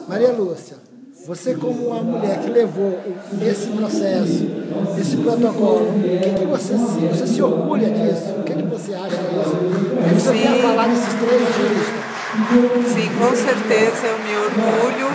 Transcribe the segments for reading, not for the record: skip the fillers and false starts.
Maria Lúcia, você como uma mulher que levou esse processo, esse protocolo, o que você se orgulha disso? O que você acha disso? O que você quer falar desses 3 juristas? Sim, com certeza eu me orgulho,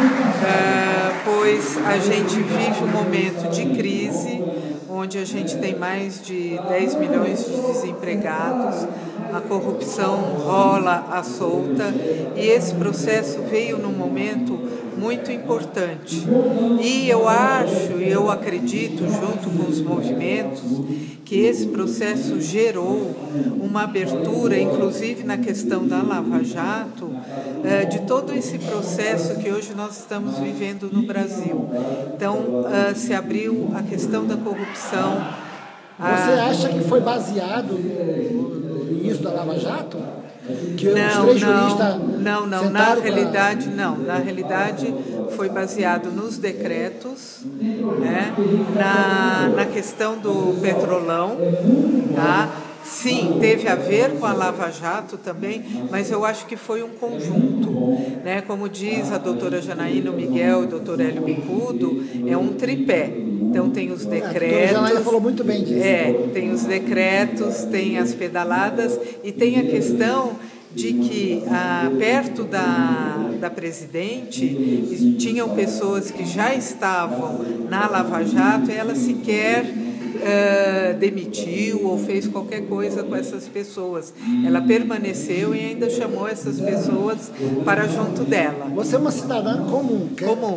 pois a gente vive um momento de crise, onde a gente tem mais de 10 milhões de desempregados, a corrupção rola à solta e esse processo veio num momento muito importante. E eu acho, e eu acredito, junto com os movimentos, que esse processo gerou uma abertura, inclusive na questão da Lava Jato, de todo esse processo que hoje nós estamos vivendo no Brasil. Então, se abriu a questão da corrupção. Você acha que foi baseado no início da Lava Jato? Que Não, na realidade foi baseado nos decretos, né? na questão do Petrolão, tá? Sim, teve a ver com a Lava Jato também, mas eu acho que foi um conjunto, né? Como diz a doutora Janaína Miguel e o doutor Hélio Bicudo, é um tripé. Então tem os decretos. A Janaína falou muito bem disso. Tem os decretos, tem as pedaladas e tem a questão de que perto da presidente tinham pessoas que já estavam na Lava Jato e ela sequer demitiu ou fez qualquer coisa com essas pessoas. Ela permaneceu e ainda chamou essas pessoas para junto dela. Você é uma cidadã comum.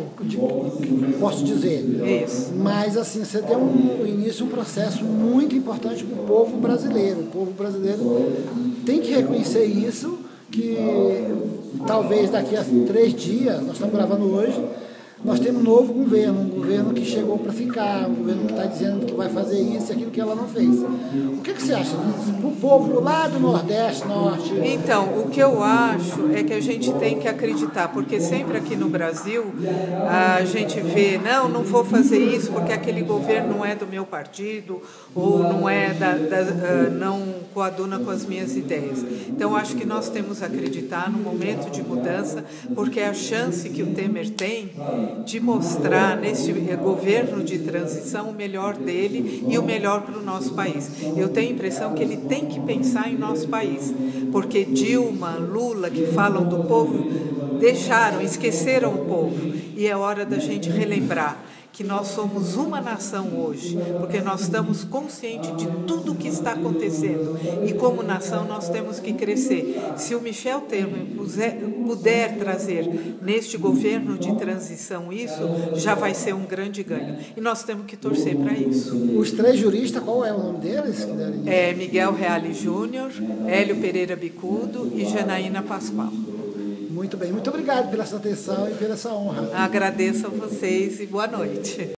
Posso dizer. Isso. Mas assim, você deu no início um processo muito importante para o povo brasileiro. O povo brasileiro tem que reconhecer isso, que talvez daqui a 3 dias, nós estamos gravando hoje, nós temos um novo governo, um governo que chegou para ficar, um governo que está dizendo que vai fazer isso e aquilo que ela não fez. O que você acha disso? Para o povo lá do Nordeste, Norte? Então, o que eu acho é que a gente tem que acreditar, porque sempre aqui no Brasil a gente vê, não vou fazer isso porque aquele governo não é do meu partido ou não é não coaduna com as minhas ideias. Então, acho que nós temos que acreditar no momento de mudança, porque é a chance que o Temer tem de mostrar nesse governo de transição o melhor dele e o melhor para o nosso país. Eu tenho a impressão que ele tem que pensar em nosso país, porque Dilma, Lula, que falam do povo, esqueceram o povo, e é hora da gente relembrar que nós somos uma nação hoje, porque nós estamos conscientes de tudo o que está acontecendo e como nação nós temos que crescer. Se o Michel Temer puder trazer neste governo de transição isso, já vai ser um grande ganho e nós temos que torcer para isso. Os 3 juristas, qual é o nome deles? Miguel Reale Júnior, Hélio Pereira Bicudo e Janaína Pascoal. Muito bem, muito obrigado pela sua atenção e pela sua honra. Agradeço a vocês e boa noite.